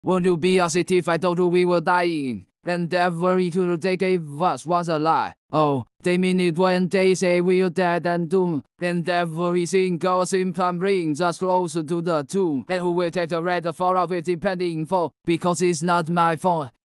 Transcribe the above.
Want to be a city if I told you we were dying? And every tool they gave us was a lie. Oh, they mean it when they say we're dead and doomed. And everything goes in time brings us closer to the tomb. And who will take the red for of it depending for? Because it's not my fault.